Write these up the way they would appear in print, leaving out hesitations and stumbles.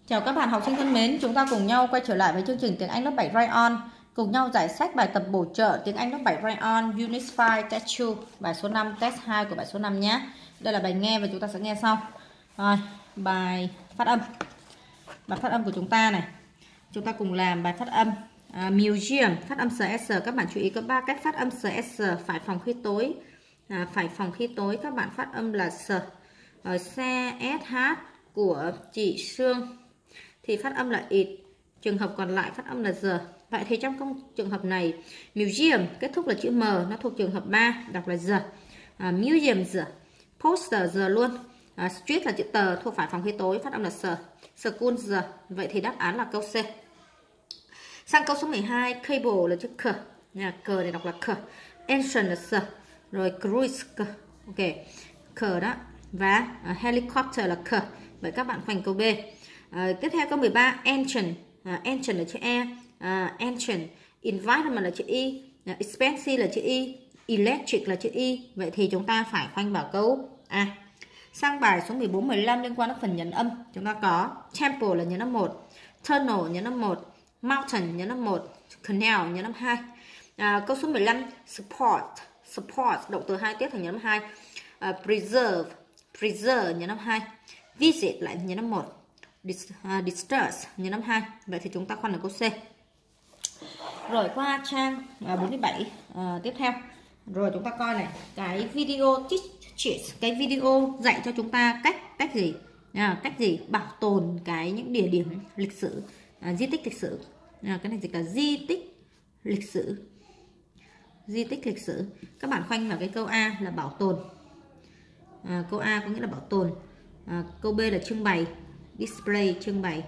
Chào các bạn học sinh thân mến, chúng ta cùng nhau quay trở lại với chương trình tiếng Anh lớp 7 Write On, cùng nhau giải sách bài tập bổ trợ tiếng Anh lớp 7 Write On Unit 5 Test 2, bài số 5, Test 2 của bài số 5 nhé. Đây là bài nghe và chúng ta sẽ nghe sau. Rồi, bài phát âm. Bài phát âm của chúng ta này. Chúng ta cùng làm bài phát âm. Museum, phát âm ss, các bạn chú ý có 3 cách phát âm ss. Phải phòng khi tối. Phải phòng khi tối các bạn phát âm là s. Xe sh của chị Sương thì phát âm là it, trường hợp còn lại phát âm là giờ. Vậy thì trong trường hợp này, museum kết thúc là chữ M, nó thuộc trường hợp 3, đọc là giờ. Museum giờ. Poster giờ luôn. Street là chữ tờ, thuộc phải phòng khi tối, phát âm là sờ. School giờ. Vậy thì đáp án là câu C. Sang câu số 12, cable là chữ cờ. Cờ này đọc là cờ. Engine là sờ. Rồi cruise cờ. Ok, cờ đó. Và helicopter là cờ. Vậy các bạn khoanh câu B. Tiếp theo câu 13, engine. Engine là chữ E. Engine. Environment là chữ Y. Expensive là chữ Y. Electric là chữ Y. Vậy thì chúng ta phải khoanh vào câu A. Sang bài số 14, 15 liên quan đến phần nhấn âm. Chúng ta có temple là nhấn âm 1. Tunnel nhấn âm 1. Mountain nhấn âm 1. Canal nhấn âm 2. Câu số 15, support. Support, động từ 2 tiết thành nhấn âm 2. Preserve. Preserve nhấn âm 2. Visit lại nhấn âm 1. Discuss nhấn âm 2. Vậy thì chúng ta khoanh là câu C. Rồi qua trang 47 tiếp theo. Rồi chúng ta coi này, cái video teaches, cái video dạy cho chúng ta cách gì? Cách gì bảo tồn những địa điểm lịch sử, di tích lịch sử. Cái này gì cả di tích lịch sử. Di tích lịch sử. Các bạn khoanh vào cái câu A là bảo tồn. Câu A có nghĩa là bảo tồn. Câu B là trưng bày, display, trưng bày.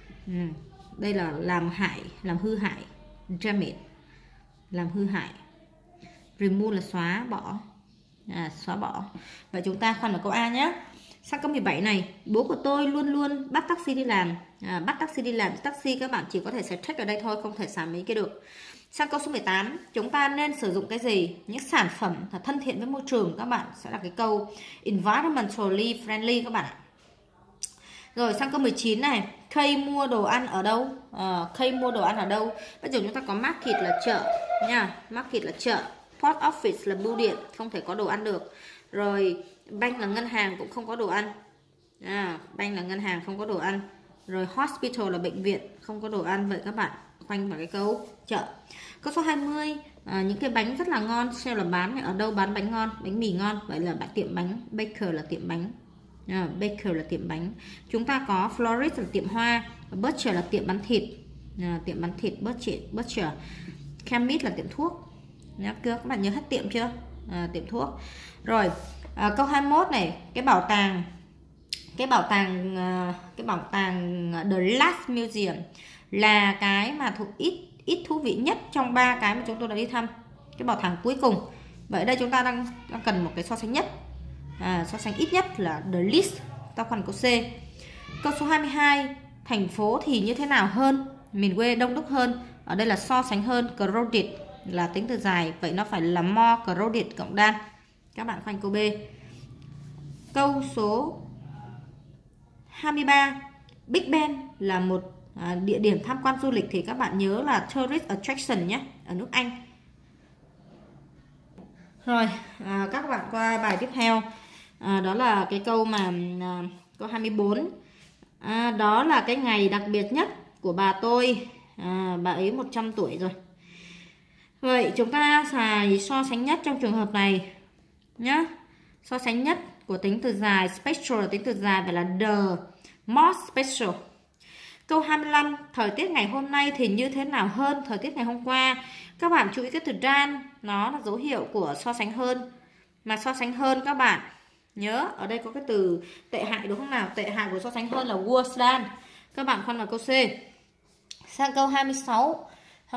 Đây là làm hại, làm hư hại, damage, làm hư hại. Remove là xóa bỏ, xóa bỏ. Vậy chúng ta khoanh vào câu A nhé. Sang câu 17 này, bố của tôi luôn luôn bắt taxi đi làm. Bắt taxi đi làm, taxi các bạn chỉ có thể sẽ check ở đây thôi, không thể xả mấy cái được. Sang câu số 18, chúng ta nên sử dụng cái gì? Những sản phẩm thân thiện với môi trường, các bạn sẽ là cái câu environmentally friendly các bạn ạ. Rồi sang câu 19 này, Kay mua đồ ăn ở đâu? Kay mua đồ ăn ở đâu? Bây giờ chúng ta có market là chợ nha, market là chợ. Post office là bưu điện, không thể có đồ ăn được. Rồi bank là ngân hàng, cũng không có đồ ăn. Bank là ngân hàng, không có đồ ăn. Rồi hospital là bệnh viện, không có đồ ăn. Vậy các bạn khoanh vào cái câu chợ. Câu số 20, những cái bánh rất là ngon, sale là bán này, ở đâu bán bánh ngon, bánh mì ngon. Vậy là tiệm bánh, baker là tiệm bánh. Baker là tiệm bánh. Chúng ta có florist là tiệm hoa, butcher là tiệm bán thịt. Tiệm bán thịt, butcher. Chemist là tiệm thuốc. Các bạn nhớ hết tiệm chưa? Tiệm thuốc. Rồi câu 21 này, cái bảo tàng The Last Museum là cái mà thuộc ít thú vị nhất trong 3 cái mà chúng tôi đã đi thăm. Cái bảo tàng cuối cùng. Vậy đây chúng ta đang cần một cái so sánh nhất. So sánh ít nhất là the least. Ta khoanh câu C. Câu số 22, thành phố thì như thế nào hơn? Miền quê đông đúc hơn. Ở đây là so sánh hơn, crowded là tính từ dài, vậy nó phải là more crowded cộng đan. Các bạn khoanh câu B. Câu số 23, Big Ben là một địa điểm tham quan du lịch thì các bạn nhớ là tourist attraction nhé, ở nước Anh. Rồi các bạn qua bài tiếp theo. Đó là cái câu mà câu 24. Đó là cái ngày đặc biệt nhất của bà tôi. Bà ấy 100 tuổi rồi. Vậy chúng ta xài so sánh nhất trong trường hợp này nhé. So sánh nhất của tính từ dài, special là tính từ dài, phải là the most special. Câu 25, thời tiết ngày hôm nay thì như thế nào hơn thời tiết ngày hôm qua? Các bạn chú ý cái từ than, nó là dấu hiệu của so sánh hơn. Mà so sánh hơn các bạn nhớ, ở đây có cái từ tệ hại đúng không nào? Tệ hại của so sánh hơn là worse than. Các bạn khoanh vào câu C. Sang câu 26.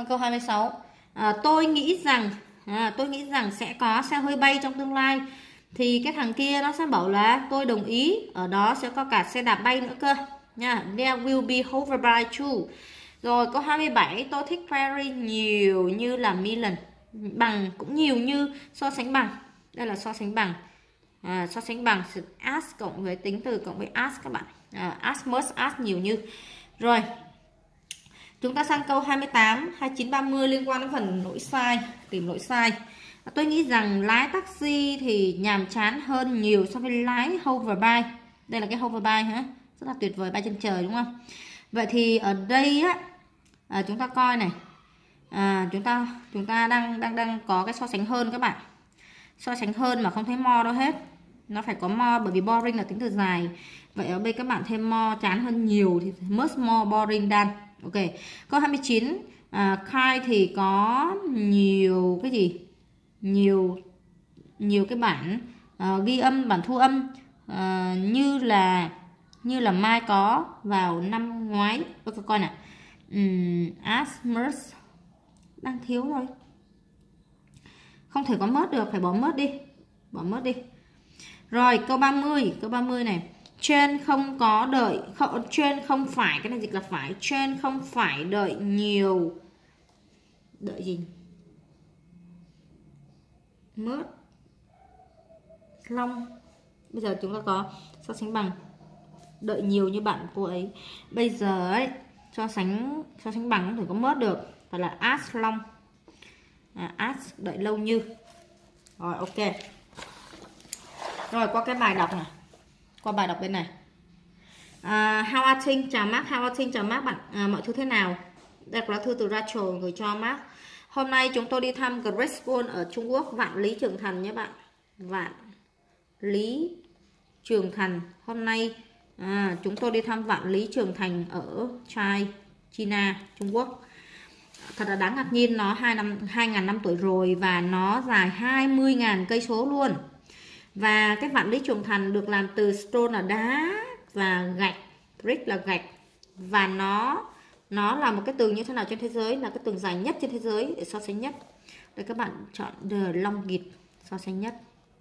Tôi nghĩ rằng sẽ có xe hơi bay trong tương lai. Thì cái thằng kia nó sẽ bảo là tôi đồng ý, ở đó sẽ có cả xe đạp bay nữa cơ nha. There will be hoverboard too. Rồi câu 27, tôi thích very nhiều như là million, bằng cũng nhiều như, so sánh bằng. Đây là so sánh bằng. So sánh bằng as cộng với tính từ cộng với as các bạn. As must, as nhiều như. Rồi. Chúng ta sang câu 28, 29, 30 liên quan đến phần lỗi sai, tìm lỗi sai. Tôi nghĩ rằng lái taxi thì nhàm chán hơn nhiều so với lái hoverboard. Đây là cái hoverboard hả? Rất là tuyệt vời, bay trên trời đúng không? Vậy thì ở đây á, chúng ta coi này. Chúng ta đang có cái so sánh hơn các bạn. So sánh hơn mà không thấy more đâu hết. Nó phải có more bởi vì boring là tính từ dài. Vậy ở đây các bạn thêm more chán hơn nhiều thì much more boring than. Ok. Câu 29, Kai thì có nhiều cái gì? Nhiều cái bản ghi âm, bản thu âm như là Mai có vào năm ngoái. Coi nào. Asmus đang thiếu rồi. Không thể có mất được, phải bỏ mất đi. Bỏ mất đi. Rồi, câu 30 này. Trên không có đợi, trên không phải, cái này dịch là phải, trên không phải đợi nhiều. Đợi gì? Mất. Long. Bây giờ chúng ta có so sánh bằng đợi nhiều như bạn cô ấy. Bây giờ ấy, so sánh bằng không thể có mất được, phải là as long. As đợi lâu như. Rồi, ok. Rồi, qua cái bài đọc này. Qua bài đọc bên này. How are things? Chào Mark. How are things? Chào Mark bạn. Mọi thứ thế nào? Đây là thư từ Rachel gửi cho Mark. Hôm nay chúng tôi đi thăm Great School ở Trung Quốc, Vạn Lý Trường Thành nhé bạn. Vạn Lý Trường Thành. Hôm nay chúng tôi đi thăm Vạn Lý Trường Thành ở China, Trung Quốc. Thật là đáng ngạc nhiên, nó 2.000 năm tuổi rồi và nó dài 20.000 cây số luôn. Và cái Vạn Lý Trường Thành được làm từ stone là đá và gạch, brick là gạch. Và nó là một cái tường như thế nào trên thế giới, là cái tường dài nhất trên thế giới để so sánh nhất. Đây các bạn chọn the longest, so sánh nhất.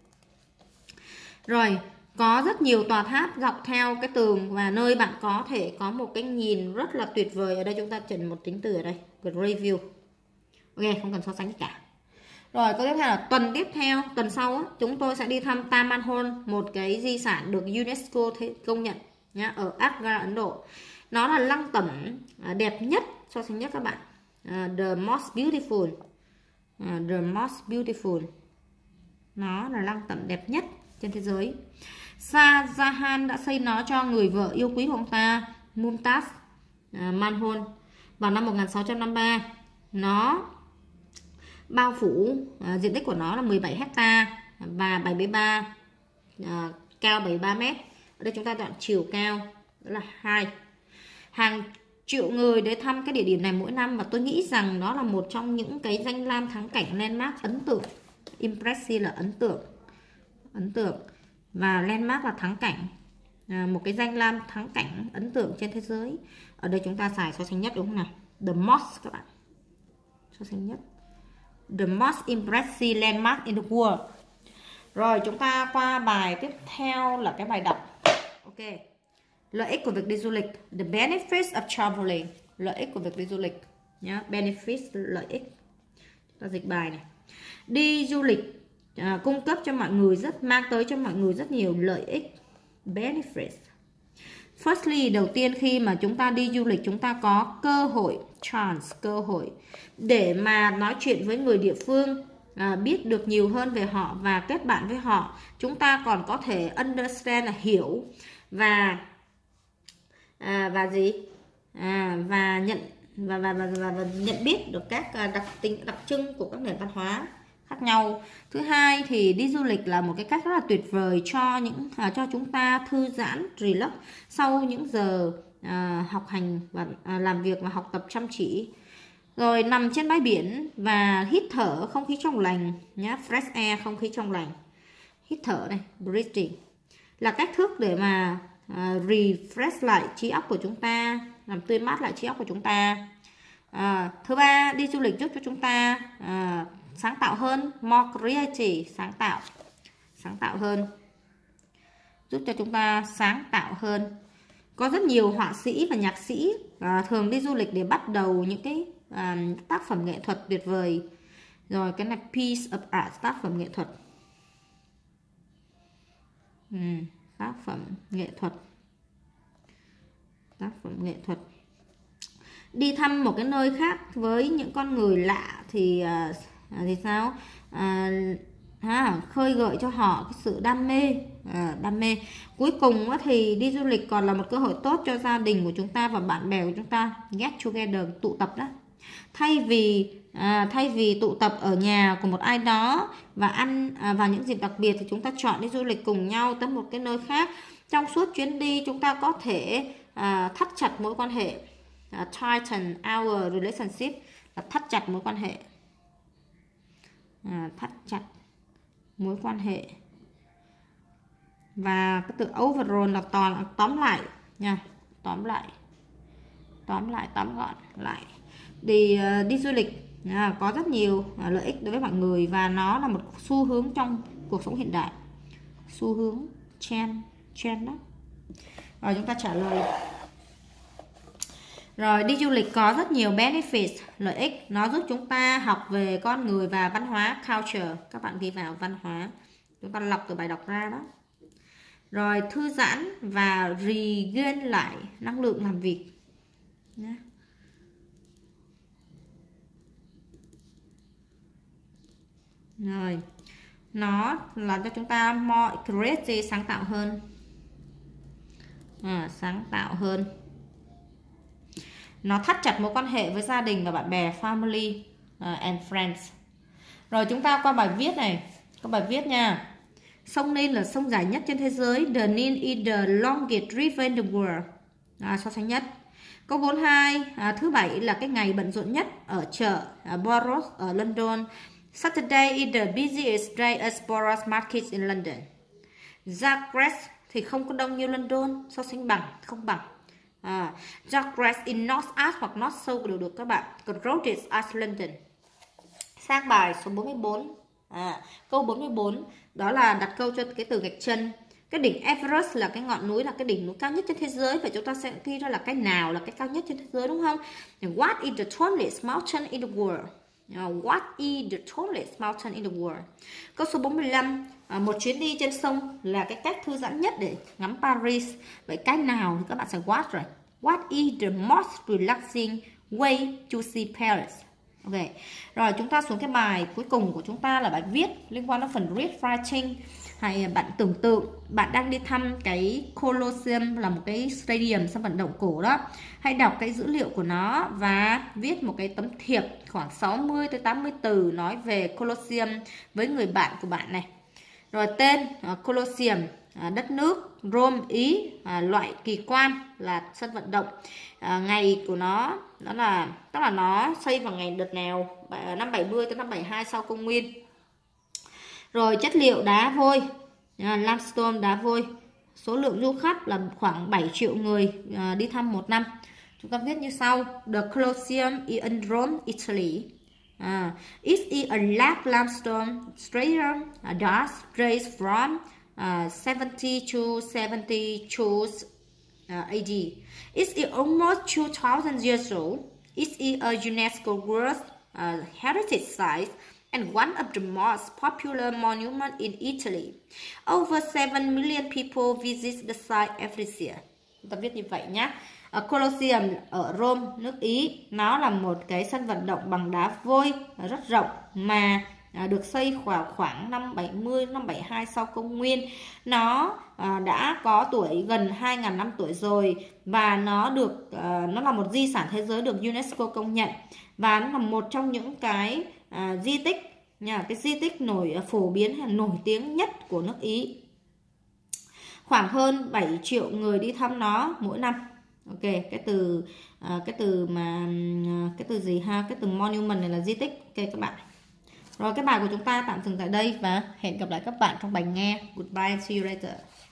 Rồi, có rất nhiều tòa tháp dọc theo cái tường và nơi bạn có thể có một cái nhìn rất là tuyệt vời. Ở đây chúng ta chỉnh một tính từ ở đây, great view. Ok, không cần so sánh gì cả. Rồi, câu tiếp theo là tuần tiếp theo, tuần sau chúng tôi sẽ đi thăm Taj Mahal, một cái di sản được UNESCO công nhận nhá, ở Agra, Ấn Độ. Nó là lăng tẩm đẹp nhất, so sánh nhất các bạn. The most beautiful. The most beautiful. Nó là lăng tẩm đẹp nhất trên thế giới. Shah Jahan đã xây nó cho người vợ yêu quý của ông ta, Mumtaz Mahal, vào năm 1653. Nó bao phủ, diện tích của nó là 17 hecta và 73 cao 73 mét. Ở đây chúng ta chọn chiều cao, đó là 2. Hàng triệu người đến thăm cái địa điểm này mỗi năm và tôi nghĩ rằng nó là một trong những cái danh lam thắng cảnh landmark ấn tượng. Impressive là ấn tượng và landmark là thắng cảnh. Một cái danh lam thắng cảnh ấn tượng trên thế giới. Ở đây chúng ta xài so sánh nhất đúng không nào? The most các bạn. So sánh nhất. The most impressive landmark in the world. Rồi chúng ta qua bài tiếp theo là cái bài đọc. Ok. Lợi ích của việc đi du lịch. The benefits of traveling. Lợi ích của việc đi du lịch nhá. Benefits, lợi ích. Chúng ta dịch bài này. Đi du lịch cung cấp cho mọi người mang tới cho mọi người rất nhiều lợi ích. Benefits. Firstly, đầu tiên khi mà chúng ta đi du lịch chúng ta có cơ hội, chance, cơ hội để mà nói chuyện với người địa phương, biết được nhiều hơn về họ và kết bạn với họ. Chúng ta còn có thể understand là hiểu và nhận biết được các đặc trưng của các nền văn hóa khác nhau. Thứ hai thì đi du lịch là một cái cách rất là tuyệt vời cho chúng ta thư giãn, relax sau những giờ học hành và làm việc và học tập chăm chỉ. Rồi nằm trên bãi biển và hít thở không khí trong lành nhá, fresh air, không khí trong lành. Hít thở này, breathing là cách thức để mà refresh lại trí óc của chúng ta, làm tươi mát lại trí óc của chúng ta. Thứ ba, đi du lịch giúp cho chúng ta sáng tạo hơn, more creative, sáng tạo hơn, giúp cho chúng ta sáng tạo hơn. Có rất nhiều họa sĩ và nhạc sĩ thường đi du lịch để bắt đầu những cái tác phẩm nghệ thuật tuyệt vời. Rồi cái này piece of art, tác phẩm nghệ thuật. Tác phẩm nghệ thuật. Tác phẩm nghệ thuật. Đi thăm một cái nơi khác với những con người lạ thì sao? Khơi gợi cho họ cái sự đam mê. Đam mê. Cuối cùng thì đi du lịch còn là một cơ hội tốt cho gia đình của chúng ta và bạn bè của chúng ta get together, tụ tập đó. Thay vì tụ tập ở nhà của một ai đó và ăn vào những dịp đặc biệt thì chúng ta chọn đi du lịch cùng nhau tới một cái nơi khác. Trong suốt chuyến đi chúng ta có thể thắt chặt mối quan hệ, tighten our relationship, là thắt chặt mối quan hệ, thắt chặt mối quan hệ. Và cái từ overall là tóm lại nha, tóm gọn lại. Đi du lịch có rất nhiều lợi ích đối với mọi người và nó là một xu hướng trong cuộc sống hiện đại, xu hướng trend đó. Rồi chúng ta trả lời. Rồi, đi du lịch có rất nhiều benefits, lợi ích. Nó giúp chúng ta học về con người và văn hóa, culture. Các bạn ghi vào văn hóa, chúng ta lọc từ bài đọc ra đó. Rồi, thư giãn và regain lại năng lượng làm việc. Rồi, nó làm cho chúng ta more creative, sáng tạo hơn. Sáng tạo hơn. Nó thắt chặt mối quan hệ với gia đình và bạn bè, family and friends. Rồi chúng ta qua bài viết này. Có bài viết nha. Sông Nin là sông dài nhất trên thế giới. The Nin is the longest river in the world. So sánh nhất. Câu 42, thứ Bảy là cái ngày bận rộn nhất ở chợ Borough ở London. Saturday is the busiest day at Borough Market in London. Zagreb thì không có đông như London. So sánh bằng, không bằng. Zagreb in North as hoặc North South đều được các bạn. Còn Rhodes as London. Sang bài số 44. Câu 44 đó là đặt câu cho cái từ gạch chân. Cái đỉnh Everest là cái ngọn núi, là cái đỉnh núi cao nhất trên thế giới. Vậy chúng ta sẽ ghi ra là cái nào là cái cao nhất trên thế giới, đúng không? What is the tallest mountain in the world? What is the tallest mountain in the world? Câu số 45, một chuyến đi trên sông là cái cách thư giãn nhất để ngắm Paris. Vậy cái nào thì các bạn sẽ what rồi. What is the most relaxing way to see Paris? Ok. Rồi chúng ta xuống cái bài cuối cùng của chúng ta là bài viết liên quan đến phần read writing. Hay bạn tưởng tượng bạn đang đi thăm cái Colosseum, là một cái stadium sân vận động cổ đó. Hãy đọc cái dữ liệu của nó và viết một cái tấm thiệp khoảng 60 tới 80 từ nói về Colosseum với người bạn của bạn này. Rồi tên Colosseum, đất nước Rome, Ý, loại kỳ quan là sân vận động, ngày của nó đó là tức là nó xây vào ngày đợt nào, năm 70 tới năm 72 sau công nguyên. Rồi chất liệu đá vôi, limestone đá vôi. Số lượng du khách là khoảng 7 triệu người đi thăm một năm. Chúng ta viết như sau. The Colosseum in Rome, Italy. It is a black limestone structure that dates from 70 to 72 AD. It is almost 2,000 years old. It is a UNESCO World Heritage Site and one of the most popular monuments in Italy. Over 7 million people visit the site every year. Chúng ta viết như vậy nhé. Colosseum ở Rome, nước Ý, nó là một cái sân vận động bằng đá vôi rất rộng mà được xây khoảng năm 70, năm 72 sau công nguyên. Nó đã có tuổi gần 2.000 năm tuổi rồi và nó là một di sản thế giới được UNESCO công nhận và nó là một trong những cái di tích cái di tích phổ biến hay nổi tiếng nhất của nước Ý. Khoảng hơn 7 triệu người đi thăm nó mỗi năm. Ok, cái từ gì ha? Cái từ monument này là di tích. Ok các bạn. Rồi cái bài của chúng ta tạm dừng tại đây và hẹn gặp lại các bạn trong bài nghe. Goodbye, see you later.